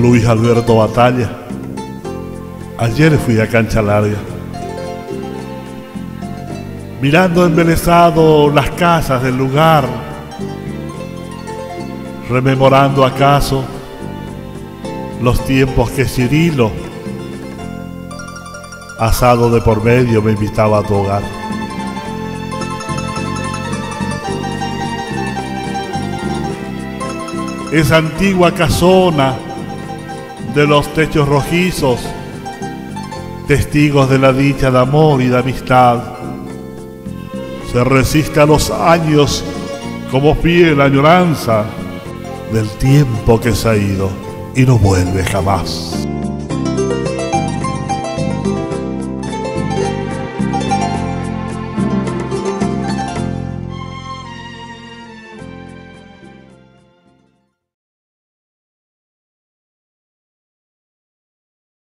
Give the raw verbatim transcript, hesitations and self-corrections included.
Luis Alberto Batalla. Ayer fui a Cancha Larga, mirando embelesado las casas del lugar, rememorando acaso los tiempos que Cirilo, asado de por medio, me invitaba a tu hogar. Esa antigua casona de los techos rojizos, testigos de la dicha de amor y de amistad, se resiste a los años como fiel añoranza del tiempo que se ha ido y no vuelve jamás.